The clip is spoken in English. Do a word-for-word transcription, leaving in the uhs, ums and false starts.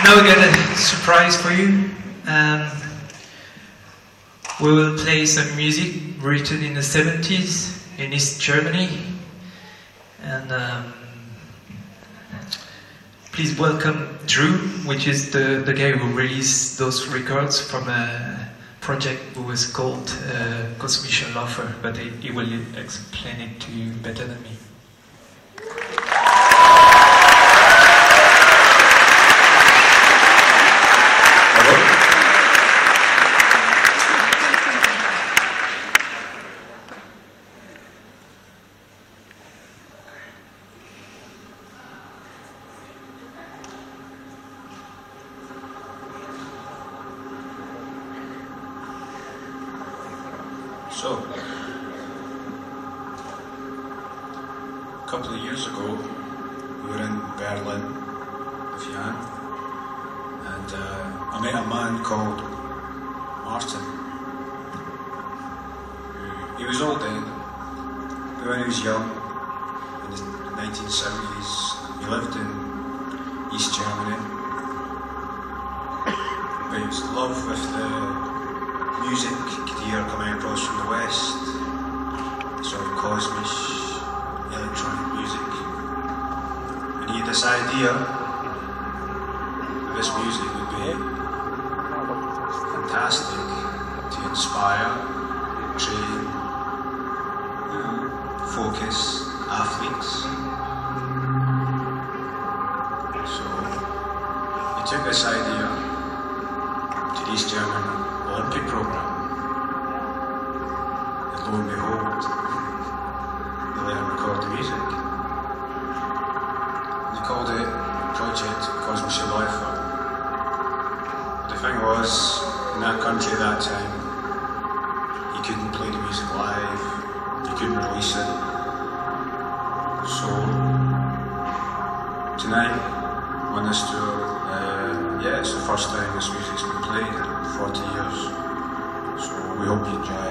Now we got a surprise for you. Um, we will play some music written in the seventies in East Germany. And um, please welcome Drew, which is the, the guy who released those records from a project who was called uh, KOSMISCHER LAUFER, but he, he will explain it to you better than me. So, a couple of years ago, we were in Berlin with Yann, and uh, I met a man called Martin. He was old then, but when he was young, in the nineteen seventies, he lived in East Germany. But he was in love with the music you could hear coming across from the west, sort of cosmic electronic music. And he had this idea that this music would be fantastic to inspire, train, focus athletes. So he took this idea to the East German Olympic program, and lo and behold, they let him record the music. And they called it Project KOSMISCHER LAUFER. The thing was, in that country at that time, he couldn't play the music live, he couldn't release it. So, tonight, on this tour, uh, yeah, it's the first time this music's been played in forty years. So we hope you enjoy it.